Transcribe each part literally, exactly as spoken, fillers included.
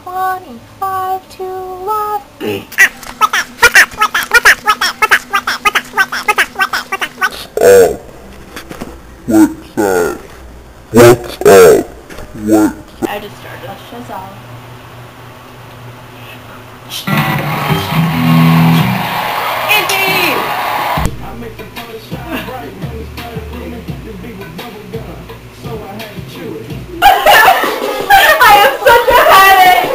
twenty-five to life. Oh, what's up? What's up? What's up? I just started a shazam. I make the color shine bright when it started raining. This beat was bubble gum, so I had to chew it. I have such a headache!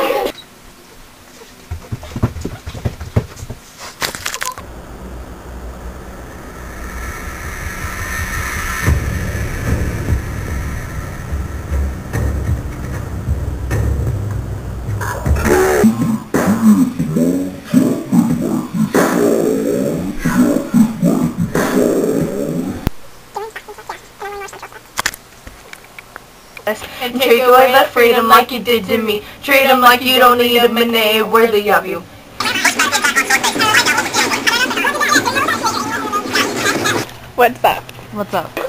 And take away that freedom like you did to me. Treat him like you don't need a minute worthy of you. What's up? What's up?